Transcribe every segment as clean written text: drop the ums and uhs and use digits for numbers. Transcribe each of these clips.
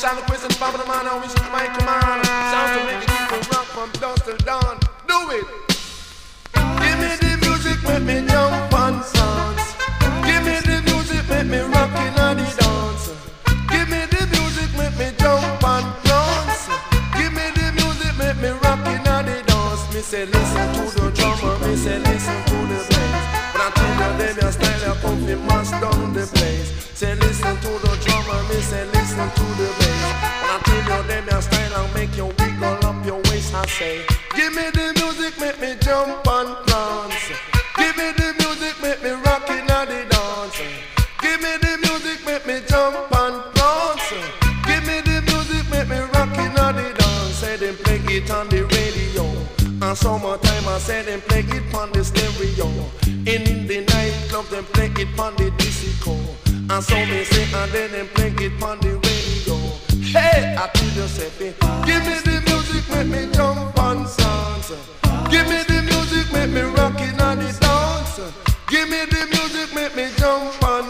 shall the Christian Papa the man, I wish you my command. Sounds to make it keep it rock from dusk till dawn. Do it. Give me the music, make me jump and dance. Give me the music, make me rock in the dance. Give me the music, make me jump and dance. Give me the music, make me rock in the dance. Me say listen to the drummer, me say listen to the bass. But I tell you them your style, you come fi mash down the place. Say listen to the drummer, me say listen to the bass. But I tell you them your style, I'll make you wiggle up your waist. I say, give me the music, make me jump and dance. Give me the music, make me rock in the dance. Give me the music, make me jump and dance. Give me the music, make me rock in the dance. Say them play it on the radio. And summertime I say them play it on the stereo. In the nightclub them play it on the disco. And so me say and then them play it on the radio. Hey, I tell you say, give me the music, make me jump and dance. Give me the music, make me rock in the dance. Give me the music, make me jump and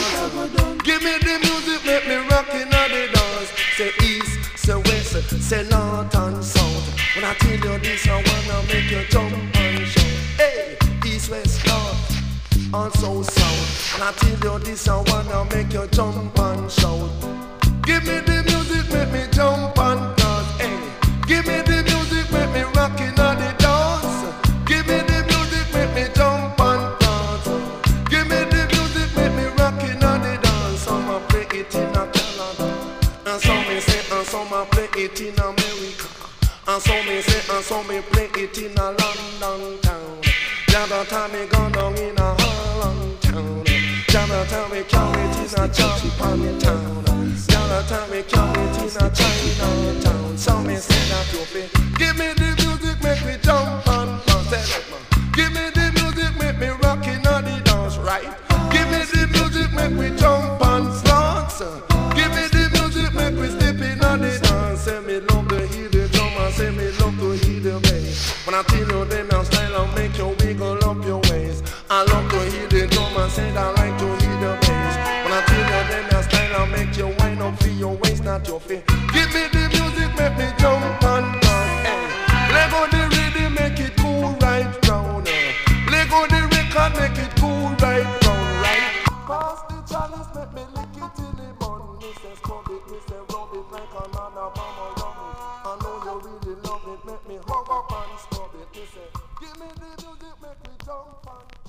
dance. Give me the music, make me rock in the dance. Say east, say west, say north and south. When I tell you this, I wanna make you jump and shout. Hey, east, west, north, also south. When I tell you this, I wanna make you jump and shout. Give me the music, make me jump and dance. Hey, give me the music, make me rock in the dance. Give me the music, make me jump and dance. Give me the music, make me rock in the dance. Some a play it in a Canada, and some me say, and some a play it in America. And some me say, and some me play it in a London town. The other time me gone down in a Holland town. The other time me carry it in a Japan town. The other time me carry it in a China town. Some me say that you feel. Give me the music, make me jump and dance. Give me the music, make me rock in the dance, right? Give me the music, make me jump and dance. Give me the music, make me step in the dance. Say me love to hear the drum and say me love to hear the bass. When I tell you them your style, I'll make you wiggle up your waist. I love to hear the drum and say I like to hear the bass. When I tell you them your style, I'll make you wind up for your waist, not your feet. Give me the music, make me jump and dance. Hey, let go the rhythm, make it cool right round. Let go the record, make it cool right round, right? Pass the chalice, make me lick it till the bun. Me say scrub it, me say rub it like another bomb around it. I know you really love it, make me hug up and scrub it. Me say, give me the music, make me jump and